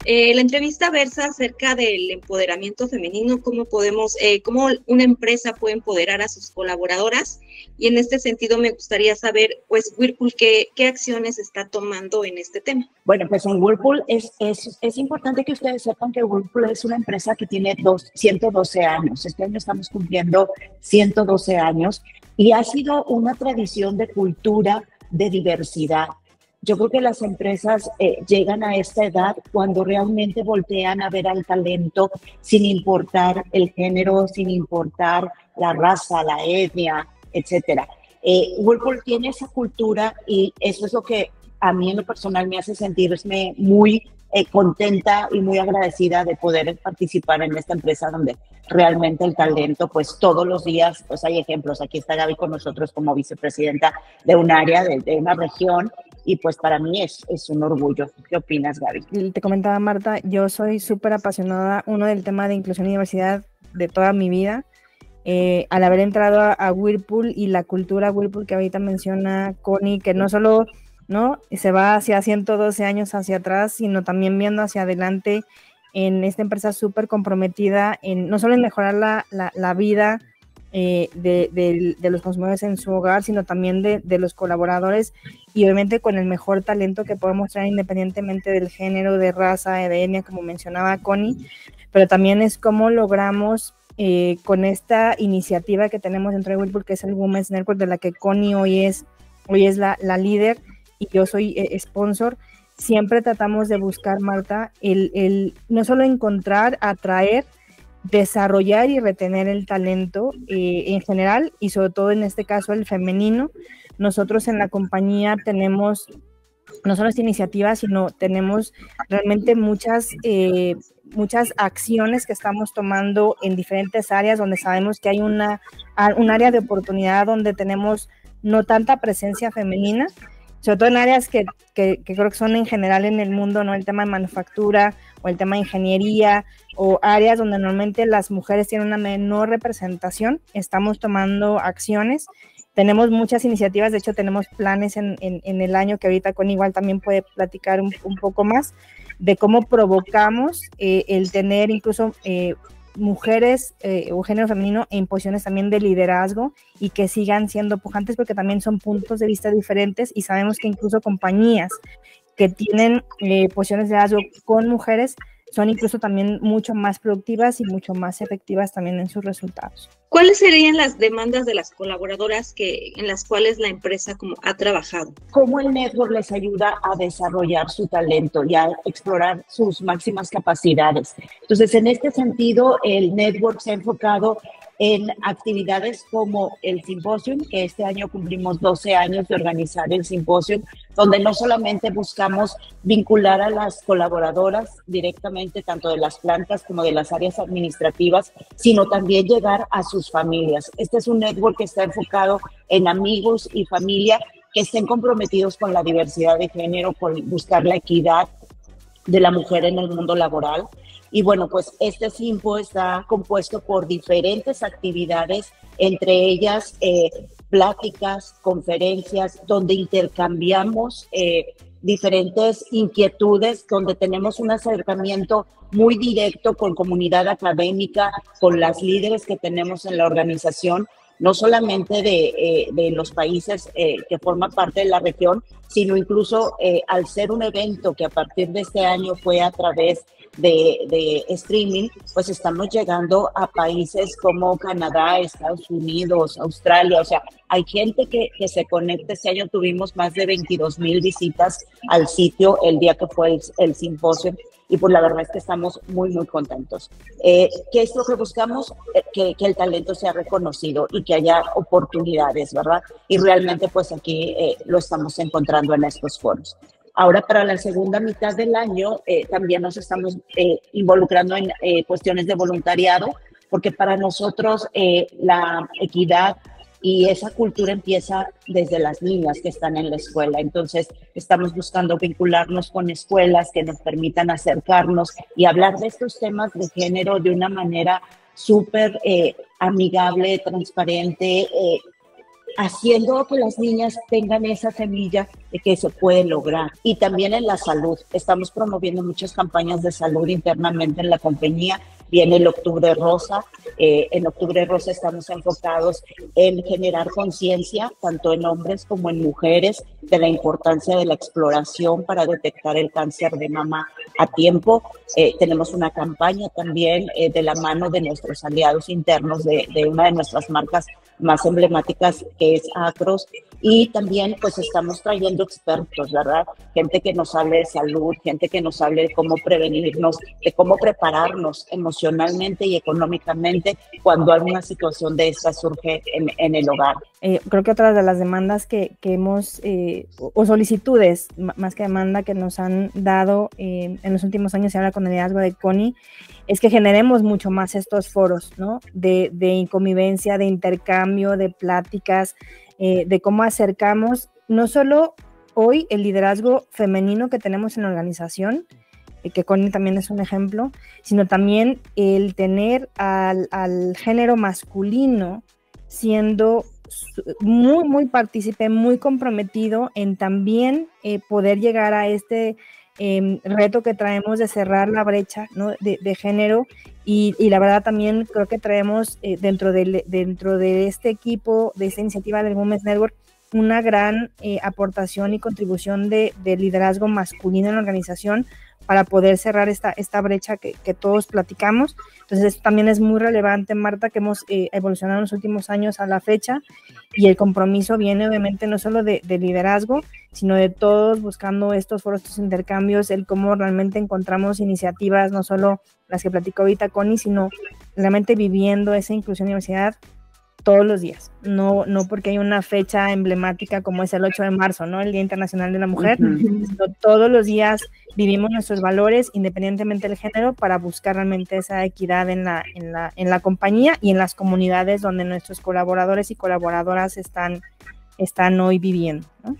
La entrevista versa acerca del empoderamiento femenino, cómo una empresa puede empoderar a sus colaboradoras, y en este sentido me gustaría saber, pues, Whirlpool, ¿qué acciones está tomando en este tema? Bueno, pues en Whirlpool es importante que ustedes sepan que Whirlpool es una empresa que tiene 112 años. Este año estamos cumpliendo 112 años y ha sido una tradición de cultura de diversidad. Yo creo que las empresas llegan a esta edad cuando realmente voltean a ver al talento sin importar el género, sin importar la raza, la etnia, etcétera. Whirlpool tiene esa cultura y eso es lo que a mí en lo personal me hace sentirme muy contenta y muy agradecida de poder participar en esta empresa donde realmente el talento, pues todos los días, pues hay ejemplos. Aquí está Gaby con nosotros como vicepresidenta de un área, de una región, y pues para mí es un orgullo. ¿Qué opinas, Gaby? Te comentaba, Marta, yo soy súper apasionada, del tema de inclusión y diversidad de toda mi vida. Al haber entrado a Whirlpool y la cultura Whirlpool que ahorita menciona Connie, que no solo se va hacia 112 años hacia atrás, sino también viendo hacia adelante en esta empresa súper comprometida no solo en mejorar la vida de los consumidores en su hogar, sino también de los colaboradores, y obviamente con el mejor talento que podemos traer independientemente del género, de raza, de etnia, como mencionaba Connie, pero también es cómo logramos con esta iniciativa que tenemos dentro de Whirlpool, que es el Women's Network, de la que Connie hoy es la líder y yo soy sponsor. Siempre tratamos de buscar, Marta, no solo encontrar, atraer, desarrollar y retener el talento en general, y sobre todo en este caso el femenino. Nosotros en la compañía tenemos no solo esta iniciativa, sino tenemos realmente muchas acciones que estamos tomando en diferentes áreas donde sabemos que hay un área de oportunidad donde tenemos no tanta presencia femenina, sobre todo en áreas que creo que son en general en el mundo, ¿no? El tema de manufactura o el tema de ingeniería, o áreas donde normalmente las mujeres tienen una menor representación. Estamos tomando acciones. Tenemos muchas iniciativas, de hecho tenemos planes en el año que ahorita con igual también puede platicar un poco más de cómo provocamos el tener incluso mujeres o género femenino en posiciones también de liderazgo y que sigan siendo pujantes, porque también son puntos de vista diferentes, y sabemos que incluso compañías que tienen posiciones de liderazgo con mujeres son incluso también mucho más productivas y mucho más efectivas también en sus resultados. ¿Cuáles serían las demandas de las colaboradoras en las cuales la empresa ha trabajado? ¿Cómo el network les ayuda a desarrollar su talento y a explorar sus máximas capacidades? Entonces, en este sentido, el network se ha enfocado en actividades como el Symposium, que este año cumplimos 12 años de organizar el Symposium, donde no solamente buscamos vincular a las colaboradoras directamente, tanto de las plantas como de las áreas administrativas, sino también llegar a sus familias. Este es un network que está enfocado en amigos y familia que estén comprometidos con la diversidad de género, con buscar la equidad de la mujer en el mundo laboral. Y bueno, pues este Simpo está compuesto por diferentes actividades, entre ellas pláticas, conferencias, donde intercambiamos diferentes inquietudes, donde tenemos un acercamiento muy directo con comunidad académica, con las líderes que tenemos en la organización, no solamente de los países que forman parte de la región, sino incluso al ser un evento que a partir de este año fue a través de streaming, pues estamos llegando a países como Canadá, Estados Unidos, Australia. O sea, hay gente que se conecta. Este año tuvimos más de 22,000 visitas al sitio el día que fue el simposio, y pues la verdad es que estamos muy, muy contentos. ¿Qué es lo que buscamos? Que el talento sea reconocido y que haya oportunidades, ¿verdad? Y realmente pues aquí lo estamos encontrando en estos foros. Ahora, para la segunda mitad del año, también nos estamos involucrando en cuestiones de voluntariado, porque para nosotros la equidad y esa cultura empieza desde las niñas que están en la escuela. Entonces, estamos buscando vincularnos con escuelas que nos permitan acercarnos y hablar de estos temas de género de una manera súper amigable, transparente, haciendo que las niñas tengan esa semilla de que se puede lograr. Y también en la salud, estamos promoviendo muchas campañas de salud internamente en la compañía. Viene el Octubre Rosa. En Octubre Rosa estamos enfocados en generar conciencia, tanto en hombres como en mujeres, de la importancia de la exploración para detectar el cáncer de mama a tiempo. Tenemos una campaña también de la mano de nuestros aliados internos de una de nuestras marcas más emblemáticas, que es Acros, y también pues estamos trayendo expertos, ¿verdad? Gente que nos hable de salud, gente que nos hable de cómo prevenirnos, de cómo prepararnos emocionalmente y económicamente cuando alguna situación de esta surge en el hogar. Creo que otra de las demandas que hemos, o solicitudes, más que demanda, que nos han dado en los últimos años, y ahora con el liderazgo de Connie, es que generemos mucho más estos foros, ¿no? De convivencia, de intercambio, de pláticas, de cómo acercamos no solo hoy el liderazgo femenino que tenemos en la organización, que Connie también es un ejemplo, sino también el tener al género masculino siendo muy partícipe, muy comprometido en también poder llegar a este reto que traemos de cerrar la brecha, ¿no? de género, y la verdad también creo que traemos dentro de este equipo, de esta iniciativa del Women's Network, una gran aportación y contribución de liderazgo masculino en la organización para poder cerrar esta brecha que todos platicamos. Entonces esto también es muy relevante, Marta, que hemos evolucionado en los últimos años a la fecha, y el compromiso viene obviamente no solo de liderazgo, sino de todos buscando estos foros, estos intercambios, el cómo realmente encontramos iniciativas, no solo las que platicó ahorita Connie, sino realmente viviendo esa inclusión y diversidad todos los días, no porque hay una fecha emblemática como es el 8 de marzo, ¿no? El Día Internacional de la Mujer, sino todos los días vivimos nuestros valores independientemente del género para buscar realmente esa equidad en la compañía y en las comunidades donde nuestros colaboradores y colaboradoras están hoy viviendo, ¿no?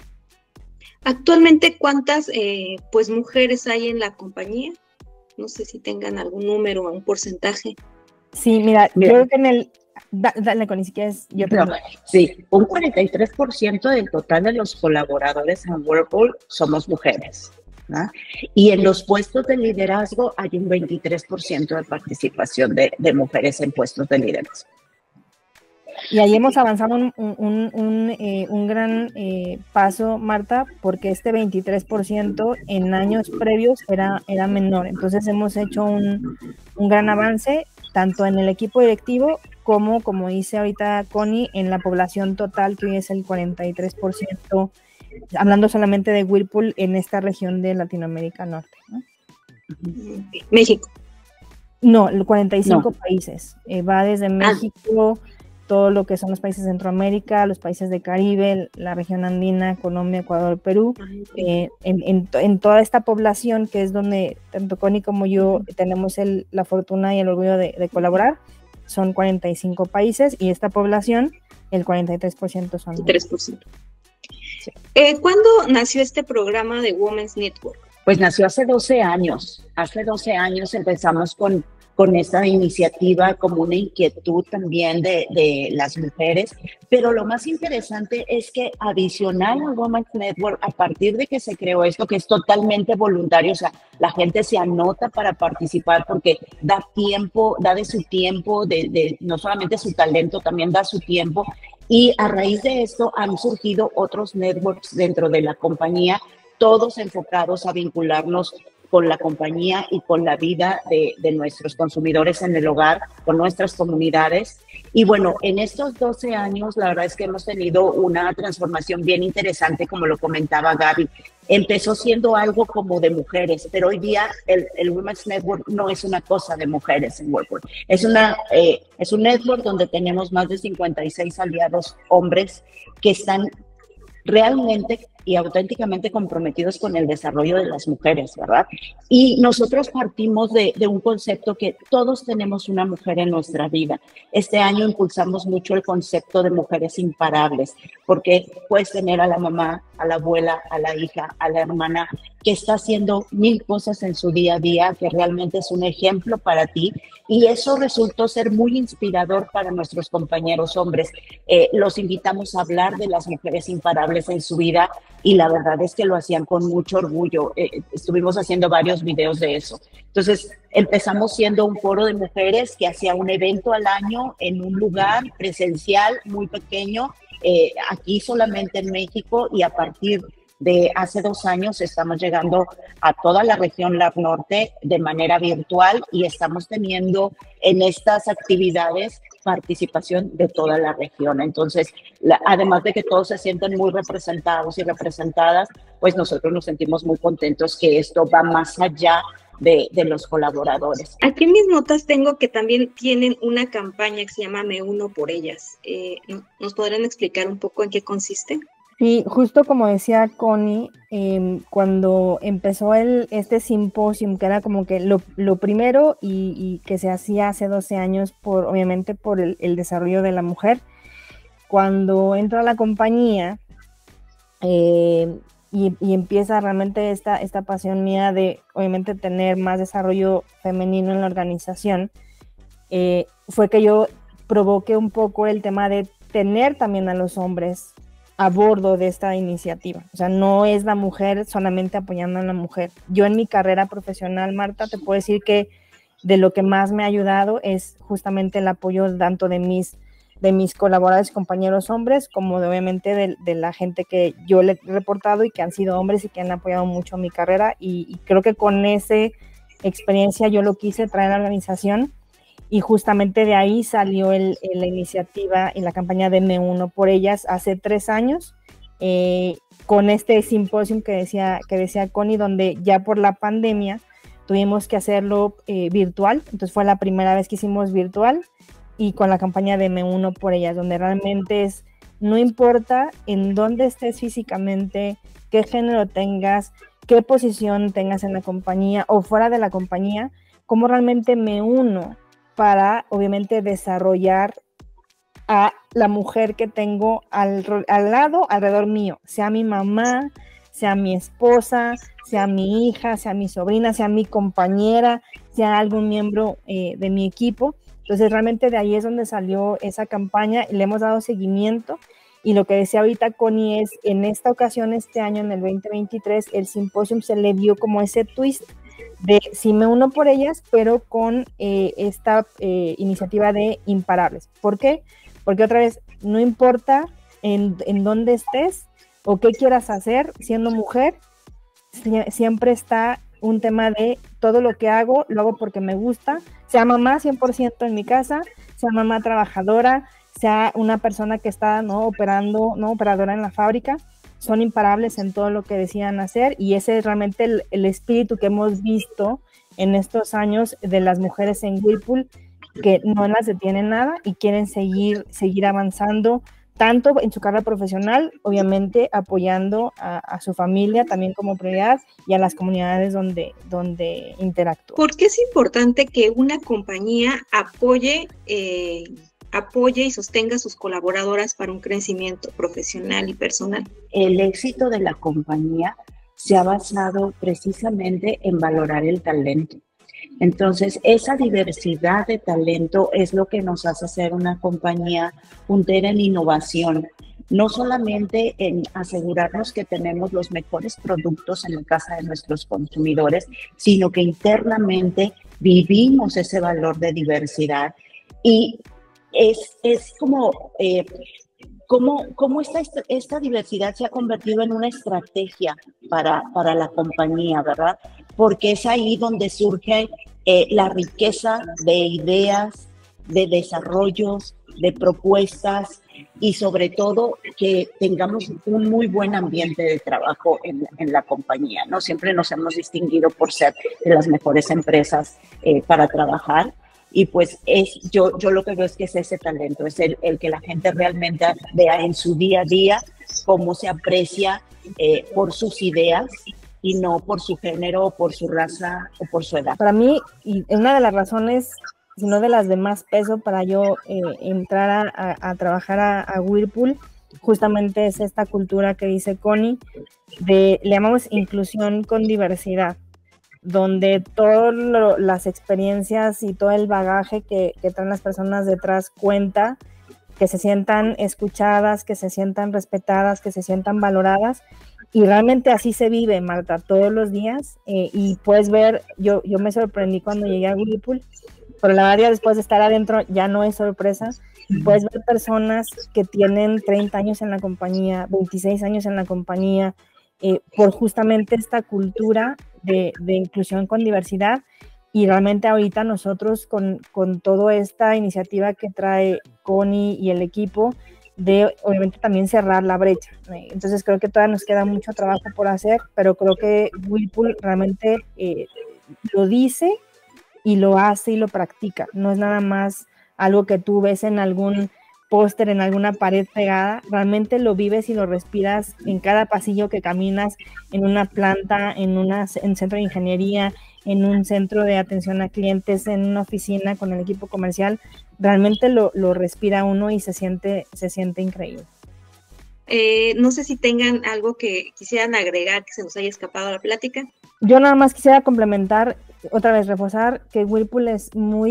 Actualmente, ¿cuántas pues mujeres hay en la compañía? No sé si tengan algún número o un porcentaje. Sí, mira, yo creo que en el... Dale, Connie, si quieres, yo te sí, un 43% del total de los colaboradores en Whirlpool somos mujeres, ¿no? Y en los puestos de liderazgo hay un 23% de participación de mujeres en puestos de liderazgo. Y ahí hemos avanzado un gran paso, Marta, porque este 23% en años previos era menor. Entonces hemos hecho un gran avance, tanto en el equipo directivo como dice ahorita Connie, en la población total, que hoy es el 43%, hablando solamente de Whirlpool en esta región de Latinoamérica Norte, ¿no? México. No, 45 países. Va desde México, todo lo que son los países de Centroamérica, los países de Caribe, la región andina, Colombia, Ecuador, Perú, en toda esta población, que es donde tanto Connie como yo tenemos la fortuna y el orgullo de colaborar. Son 45 países, y esta población, el 43% son mujeres. 3%. Sí. ¿Cuándo nació este programa de Women's Network? Pues nació hace 12 años. Hace 12 años empezamos con esta iniciativa como una inquietud también de las mujeres, pero lo más interesante es que adicional al Women's Network, a partir de que se creó esto, que es totalmente voluntario, o sea, la gente se anota para participar porque da tiempo, da de su tiempo, no solamente su talento, también da su tiempo, y a raíz de esto han surgido otros networks dentro de la compañía, todos enfocados a vincularnos con la compañía y con la vida de nuestros consumidores en el hogar, con nuestras comunidades. Y bueno, en estos 12 años, la verdad es que hemos tenido una transformación bien interesante, como lo comentaba Gaby. Empezó siendo algo como de mujeres, pero hoy día el Women's Network no es una cosa de mujeres en Whirlpool. Es un network donde tenemos más de 56 aliados hombres que están realmente y auténticamente comprometidos con el desarrollo de las mujeres, ¿verdad? Y nosotros partimos de un concepto que todos tenemos una mujer en nuestra vida. Este año impulsamos mucho el concepto de mujeres imparables, porque puedes tener a la mamá, a la abuela, a la hija, a la hermana, que está haciendo 1000 cosas en su día a día, que realmente es un ejemplo para ti, y eso resultó ser muy inspirador para nuestros compañeros hombres. Los invitamos a hablar de las mujeres imparables en su vida, y la verdad es que lo hacían con mucho orgullo. Estuvimos haciendo varios videos de eso. Entonces, empezamos siendo un foro de mujeres que hacía un evento al año en un lugar presencial muy pequeño, aquí solamente en México, y a partir de hace 2 años estamos llegando a toda la región LAR Norte de manera virtual, y estamos teniendo en estas actividades participación de toda la región. Entonces, además de que todos se sienten muy representados y representadas, pues nosotros nos sentimos muy contentos que esto va más allá de los colaboradores. Aquí en mis notas tengo que también tienen una campaña que se llama Me Uno por Ellas. ¿Nos podrían explicar un poco en qué consiste? Sí, justo como decía Connie, cuando empezó este simposio, que era como que lo primero y que se hacía hace 12 años, obviamente por el desarrollo de la mujer, cuando entra a la compañía y empieza realmente esta pasión mía de obviamente tener más desarrollo femenino en la organización, fue que yo provoqué un poco el tema de tener también a los hombres a bordo de esta iniciativa. O sea, no es la mujer solamente apoyando a la mujer. Yo en mi carrera profesional, Marta, te puedo decir que de lo que más me ha ayudado es justamente el apoyo tanto de mis colaboradores, compañeros hombres, como obviamente de la gente que yo le he reportado y que han sido hombres y que han apoyado mucho mi carrera, y creo que con esa experiencia yo lo quise traer a la organización. Y justamente de ahí salió la iniciativa y la campaña de Me Uno por Ellas hace 3 años, con este simposio que decía Connie, donde ya por la pandemia tuvimos que hacerlo virtual. Entonces fue la primera vez que hicimos virtual, y con la campaña de Me Uno por Ellas, donde realmente no importa en dónde estés físicamente, qué género tengas, qué posición tengas en la compañía o fuera de la compañía, cómo realmente me uno para, obviamente, desarrollar a la mujer que tengo al lado, alrededor mío, sea mi mamá, sea mi esposa, sea mi hija, sea mi sobrina, sea mi compañera, sea algún miembro de mi equipo. Entonces, realmente de ahí es donde salió esa campaña y le hemos dado seguimiento. Y lo que decía ahorita Connie es, en esta ocasión, este año, en el 2023, el simposio se le dio como ese twist de sí me uno por ellas, pero con esta iniciativa de imparables. ¿Por qué? Porque otra vez, no importa en dónde estés o qué quieras hacer siendo mujer, siempre está un tema de todo lo que hago, lo hago porque me gusta, sea mamá 100% en mi casa, sea mamá trabajadora, sea una persona que está operadora en la fábrica, son imparables en todo lo que decidan hacer, y ese es realmente el espíritu que hemos visto en estos años de las mujeres en Whirlpool, que no las detienen nada y quieren seguir avanzando, tanto en su carrera profesional, obviamente apoyando a su familia también como prioridad, y a las comunidades donde interactúan. ¿Por qué es importante que una compañía apoye y sostenga a sus colaboradoras para un crecimiento profesional y personal? El éxito de la compañía se ha basado precisamente en valorar el talento. Entonces, esa diversidad de talento es lo que nos hace ser una compañía puntera en innovación, no solamente en asegurarnos que tenemos los mejores productos en la casa de nuestros consumidores, sino que internamente vivimos ese valor de diversidad. Y es como cómo esta diversidad se ha convertido en una estrategia para la compañía, ¿verdad? Porque es ahí donde surge la riqueza de ideas, de desarrollos, de propuestas, y sobre todo que tengamos un muy buen ambiente de trabajo en la compañía, ¿no? Siempre nos hemos distinguido por ser de las mejores empresas para trabajar. Y pues yo lo que veo es que es ese talento, es el que la gente realmente vea en su día a día cómo se aprecia por sus ideas y no por su género, o por su raza o por su edad. Para mí, y una de las razones, si no de las de más peso para yo entrar a trabajar a Whirlpool, justamente es esta cultura que dice Connie, le llamamos inclusión con diversidad, donde todas las experiencias y todo el bagaje que traen las personas detrás cuenta, que se sientan escuchadas, que se sientan respetadas, que se sientan valoradas, y realmente así se vive, Marta, todos los días, y puedes ver, yo me sorprendí cuando llegué a Whirlpool, pero la verdad después de estar adentro ya no es sorpresa. Puedes ver personas que tienen 30 años en la compañía, 26 años en la compañía, por justamente esta cultura de inclusión con diversidad, y realmente ahorita nosotros con toda esta iniciativa que trae Connie y el equipo, de obviamente también cerrar la brecha. Entonces creo que todavía nos queda mucho trabajo por hacer, pero creo que Whirlpool realmente lo dice y lo hace y lo practica. No es nada más algo que tú ves en algún póster, en alguna pared pegada, realmente lo vives y lo respiras en cada pasillo que caminas, en una planta, en centro de ingeniería, en un centro de atención a clientes, en una oficina con el equipo comercial. Realmente lo respira uno y se siente increíble. No sé si tengan algo que quisieran agregar que se nos haya escapado a la plática. Yo nada más quisiera complementar, otra vez reforzar que Whirlpool es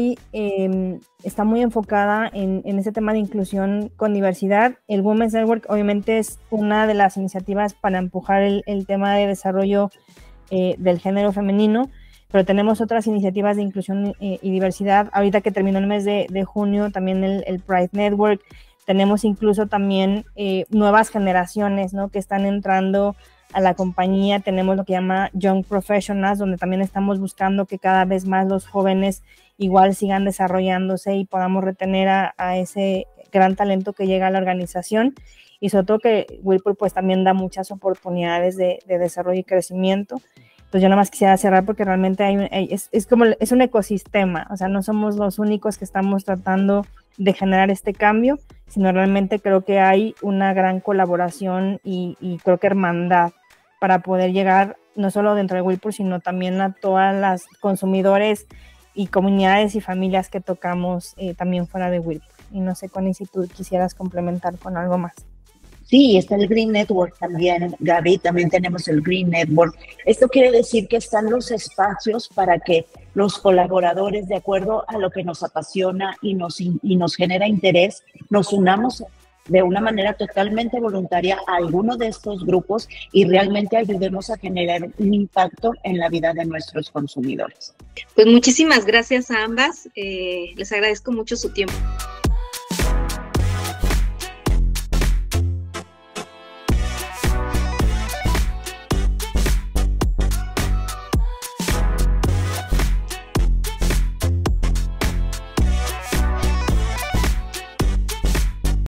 está muy enfocada en ese tema de inclusión con diversidad. El Women's Network obviamente es una de las iniciativas para empujar el tema de desarrollo del género femenino, pero tenemos otras iniciativas de inclusión y diversidad. Ahorita que terminó el mes de junio, también el Pride Network. Tenemos incluso también nuevas generaciones, ¿no?, que están entrando a la compañía. Tenemos lo que llama Young Professionals, donde también estamos buscando que cada vez más los jóvenes igual sigan desarrollándose y podamos retener a ese gran talento que llega a la organización. Y sobre todo que Whirlpool pues también da muchas oportunidades de desarrollo y crecimiento. Pues yo nada más quisiera cerrar porque realmente es un ecosistema, o sea, no somos los únicos que estamos tratando de generar este cambio, sino realmente creo que hay una gran colaboración y creo que hermandad para poder llegar no solo dentro de Whirlpool, sino también a todas las consumidores y comunidades y familias que tocamos también fuera de Whirlpool. Y no sé, Connie, si tú quisieras complementar con algo más. Sí, está el Green Network también, Gaby, también tenemos el Green Network. Esto quiere decir que están los espacios para que los colaboradores, de acuerdo a lo que nos apasiona y nos genera interés, nos unamos de una manera totalmente voluntaria a alguno de estos grupos y realmente ayudemos a generar un impacto en la vida de nuestros consumidores. Pues muchísimas gracias a ambas, les agradezco mucho su tiempo.